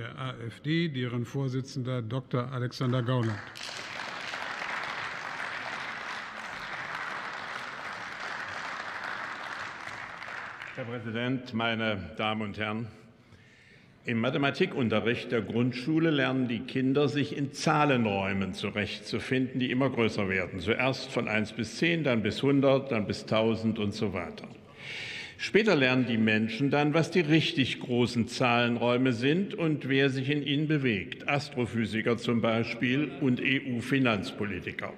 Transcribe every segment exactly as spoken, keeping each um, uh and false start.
der AfD, deren Vorsitzender Doktor Alexander Gauland. Herr Präsident, meine Damen und Herren! Im Mathematikunterricht der Grundschule lernen die Kinder, sich in Zahlenräumen zurechtzufinden, die immer größer werden. Zuerst von eins bis zehn, dann bis hundert, dann bis tausend und so weiter. Später lernen die Menschen dann, was die richtig großen Zahlenräume sind und wer sich in ihnen bewegt. Astrophysiker zum Beispiel und E U-Finanzpolitiker.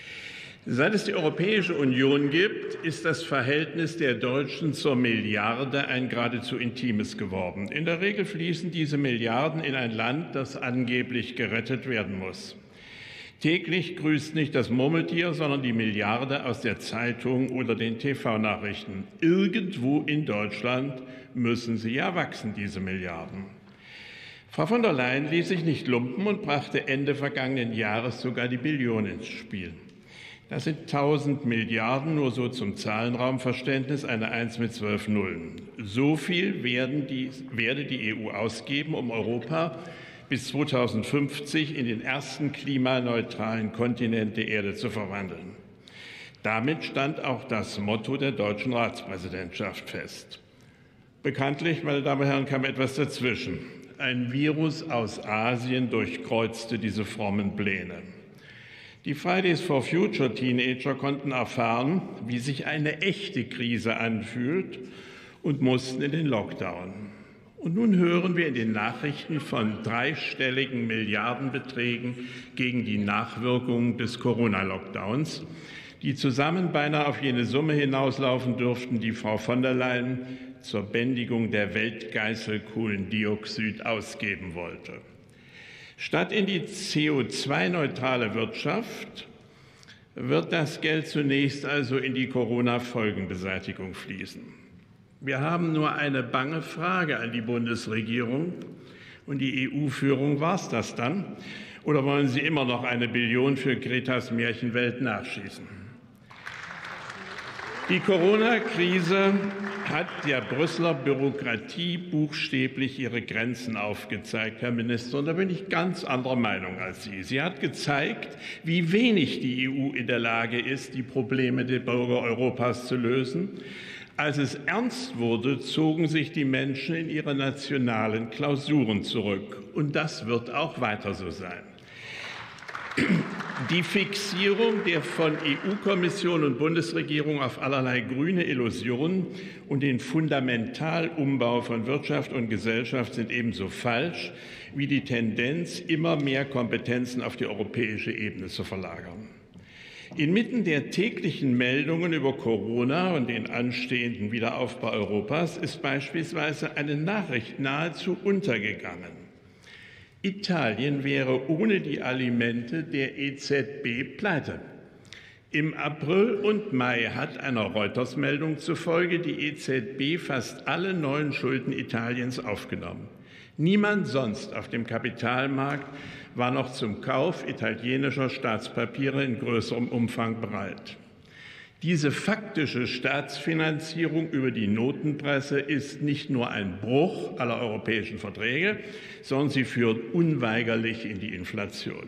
Seit es die Europäische Union gibt, ist das Verhältnis der Deutschen zur Milliarde ein geradezu intimes geworden. In der Regel fließen diese Milliarden in ein Land, das angeblich gerettet werden muss. Täglich grüßt nicht das Murmeltier, sondern die Milliarde aus der Zeitung oder den T V-Nachrichten. Irgendwo in Deutschland müssen sie ja wachsen, diese Milliarden. Frau von der Leyen ließ sich nicht lumpen und brachte Ende vergangenen Jahres sogar die Billion ins Spiel. Das sind tausend Milliarden, nur so zum Zahlenraumverständnis, eine Eins mit zwölf Nullen. So viel werden die, werde die E U ausgeben, um Europa bis zweitausendfünfzig in den ersten klimaneutralen Kontinent der Erde zu verwandeln. Damit stand auch das Motto der deutschen Ratspräsidentschaft fest. Bekanntlich, meine Damen und Herren, kam etwas dazwischen. Ein Virus aus Asien durchkreuzte diese frommen Pläne. Die Fridays for Future Teenager konnten erfahren, wie sich eine echte Krise anfühlt und mussten in den Lockdown. Und nun hören wir in den Nachrichten von dreistelligen Milliardenbeträgen gegen die Nachwirkungen des Corona-Lockdowns, die zusammen beinahe auf jene Summe hinauslaufen dürften, die Frau von der Leyen zur Bändigung der Weltgeißel Kohlendioxid ausgeben wollte. Statt in die C O zwei neutrale Wirtschaft wird das Geld zunächst also in die Corona-Folgenbeseitigung fließen. Wir haben nur eine bange Frage an die Bundesregierung und die E U-Führung. War es das dann? Oder wollen Sie immer noch eine Billion für Gretas Märchenwelt nachschießen? Die Corona-Krise hat der Brüsseler Bürokratie buchstäblich ihre Grenzen aufgezeigt, Herr Minister. Und da bin ich ganz anderer Meinung als Sie. Sie hat gezeigt, wie wenig die E U in der Lage ist, die Probleme der Bürger Europas zu lösen. Als es ernst wurde, zogen sich die Menschen in ihre nationalen Klausuren zurück. Und das wird auch weiter so sein. Die Fixierung der von E U-Kommission und Bundesregierung auf allerlei grüne Illusionen und den Fundamentalombau von Wirtschaft und Gesellschaft sind ebenso falsch wie die Tendenz, immer mehr Kompetenzen auf die europäische Ebene zu verlagern. Inmitten der täglichen Meldungen über Corona und den anstehenden Wiederaufbau Europas ist beispielsweise eine Nachricht nahezu untergegangen. Italien wäre ohne die Alimente der E Z B pleite. Im April und Mai hat einer Reuters-Meldung zufolge die E Z B fast alle neuen Schulden Italiens aufgenommen. Niemand sonst auf dem Kapitalmarkt war noch zum Kauf italienischer Staatspapiere in größerem Umfang bereit. Diese faktische Staatsfinanzierung über die Notenpresse ist nicht nur ein Bruch aller europäischen Verträge, sondern sie führt unweigerlich in die Inflation.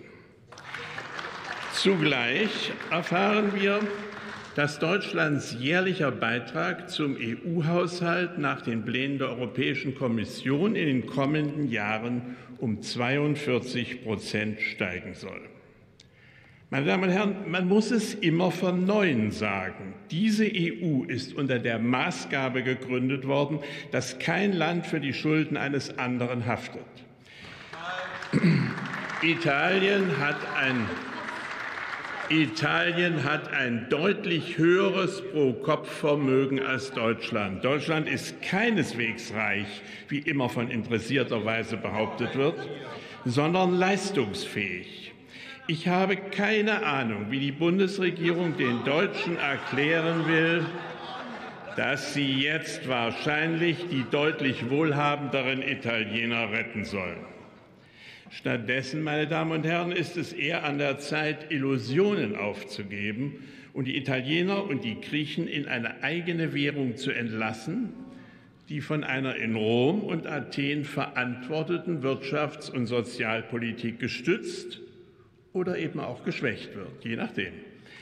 Zugleich erfahren wir, dass Deutschlands jährlicher Beitrag zum E U-Haushalt nach den Plänen der Europäischen Kommission in den kommenden Jahren um zweiundvierzig Prozent steigen soll. Meine Damen und Herren, man muss es immer von Neuem sagen. Diese E U ist unter der Maßgabe gegründet worden, dass kein Land für die Schulden eines anderen haftet. Italien hat ein, Italien hat ein deutlich höheres Pro-Kopf-Vermögen als Deutschland. Deutschland ist keineswegs reich, wie immer von interessierter Weise behauptet wird, sondern leistungsfähig. Ich habe keine Ahnung, wie die Bundesregierung den Deutschen erklären will, dass sie jetzt wahrscheinlich die deutlich wohlhabenderen Italiener retten sollen. Stattdessen, meine Damen und Herren, ist es eher an der Zeit, Illusionen aufzugeben und die Italiener und die Griechen in eine eigene Währung zu entlassen, die von einer in Rom und Athen verantworteten Wirtschafts- und Sozialpolitik gestützt oder eben auch geschwächt wird, je nachdem.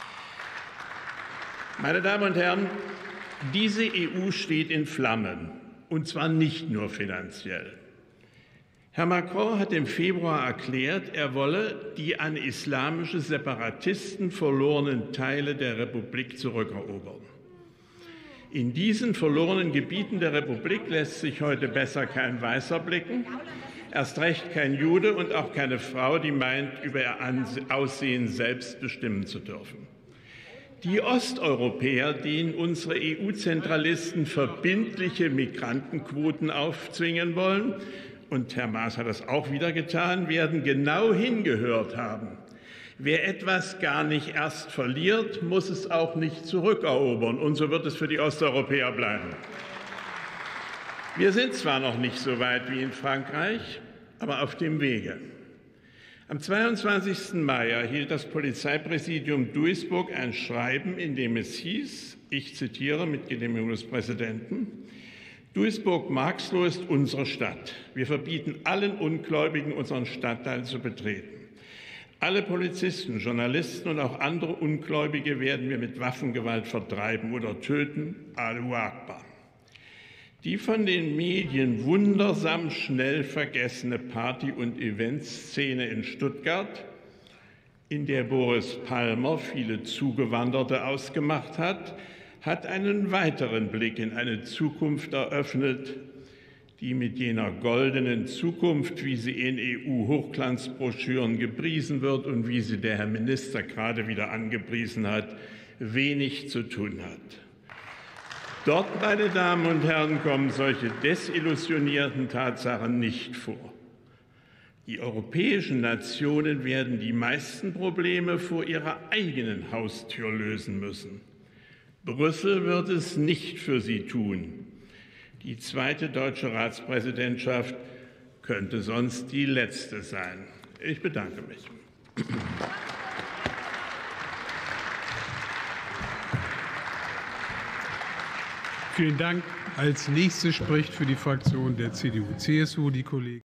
Meine Damen und Herren, diese E U steht in Flammen, und zwar nicht nur finanziell. Herr Macron hat im Februar erklärt, er wolle die an islamische Separatisten verlorenen Teile der Republik zurückerobern. In diesen verlorenen Gebieten der Republik lässt sich heute besser kein Weißer blicken, erst recht kein Jude und auch keine Frau, die meint, über ihr Aussehen selbst bestimmen zu dürfen. Die Osteuropäer, denen unsere E U-Zentralisten verbindliche Migrantenquoten aufzwingen wollen, und Herr Maas hat das auch wieder getan, werden genau hingehört haben. Wer etwas gar nicht erst verliert, muss es auch nicht zurückerobern. Und so wird es für die Osteuropäer bleiben. Wir sind zwar noch nicht so weit wie in Frankreich, aber auf dem Wege. Am zweiundzwanzigsten Mai erhielt das Polizeipräsidium Duisburg ein Schreiben, in dem es hieß, ich zitiere mit Genehmigung des Präsidenten: Duisburg-Marxloh ist unsere Stadt. Wir verbieten allen Ungläubigen, unseren Stadtteil zu betreten. Alle Polizisten, Journalisten und auch andere Ungläubige werden wir mit Waffengewalt vertreiben oder töten. Allahu Akbar. Die von den Medien wundersam schnell vergessene Party- und Eventszene in Stuttgart, in der Boris Palmer viele Zugewanderte ausgemacht hat, hat einen weiteren Blick in eine Zukunft eröffnet, die mit jener goldenen Zukunft, wie sie in E U-Hochglanzbroschüren gepriesen wird und wie sie der Herr Minister gerade wieder angepriesen hat, wenig zu tun hat. Dort, meine Damen und Herren, kommen solche desillusionierten Tatsachen nicht vor. Die europäischen Nationen werden die meisten Probleme vor ihrer eigenen Haustür lösen müssen. Brüssel wird es nicht für sie tun. Die zweite deutsche Ratspräsidentschaft könnte sonst die letzte sein. Ich bedanke mich. Vielen Dank. Als nächste spricht für die Fraktion der C D U C S U die Kollegin